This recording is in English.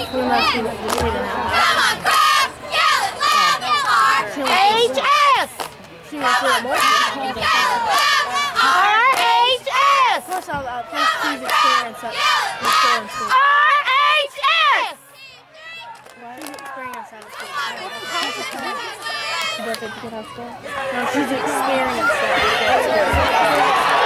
We must be like the Come on, crowd! Yell it loud and hard! HS! She was doing more. Yell it loud and hard! RHS! Plus, she's experienced at the school and school. RHS! Why is it experienced at school? Birthday to get out of school? No, she's experienced at school.